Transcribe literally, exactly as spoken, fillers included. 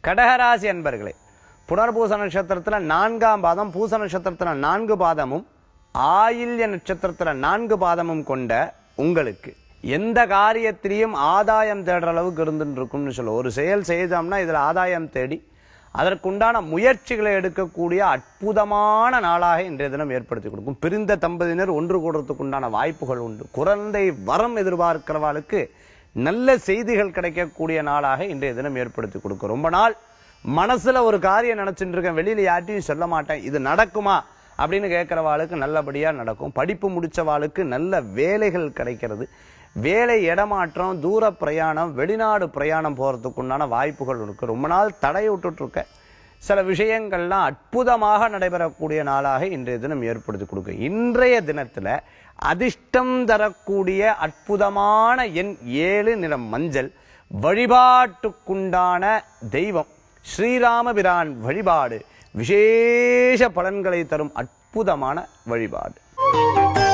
கடகராசி அன்பர்களே, புனர்பூச நட்சத்திரத்துல நான்காம் பாதம், பூச நட்சத்திரத்துல நான்கு பாதமும், ஆயில்ய நட்சத்திரத்துல நான்கு பாதமும் கொண்ட உங்களுக்கு எந்த காரியத்திலையும் ஆதாயம் தேடுற அளவுக்கு இருந்துட்டு இருக்கும்னு சொல்லுவோம். ஒரு செயல் செய்தோம்னா இதுல ஆதாயம் தேடி அதற்குண்டான முயற்சிகளை எடுக்கக்கூடிய அற்புதமான நாளாக இன்றைய தினம் ஏற்படுத்தி கொடுக்கும். பிரிந்த தம்பதியினர் ஒன்று கூடுறதுக்கு உண்டான வாய்ப்புகள் உண்டு. குழந்தை வரம் எதிர்பார்க்கிறவாளுக்கு நல்ல செய்திகள் கிடைக்கக்கூடிய நாளாக இன்றைய தினம் ஏற்படுத்தி கொடுக்கும். ரொம்ப நாள் மனசுல ஒரு காரியம் நினைச்சுட்டு இருக்கேன், வெளியில யார்ட்டையும் சொல்ல மாட்டேன், இது நடக்குமா அப்படின்னு கேட்கிறவாளுக்கு நல்லபடியா நடக்கும். படிப்பு முடிச்சவாளுக்கு நல்ல வேலைகள் கிடைக்கிறது. வேலை இடமாற்றம், தூர பிரயாணம், வெளிநாடு பிரயாணம் போறதுக்கு உண்டான வாய்ப்புகள் இருக்கு. ரொம்ப நாள் தடை விட்டுட்டு இருக்க சில விஷயங்கள்லாம் அற்புதமாக நடைபெறக்கூடிய நாளாக இன்றைய தினம் ஏற்படுத்தி கொடுக்க. இன்றைய தினத்துல அதிர்ஷ்டம் தரக்கூடிய அற்புதமான எண் ஏழு, நிறம் மஞ்சள். வழிபாட்டுக்குண்டான தெய்வம் ஸ்ரீராமபிரான் வழிபாடு விசேஷ பலன்களை தரும் அற்புதமான வழிபாடு.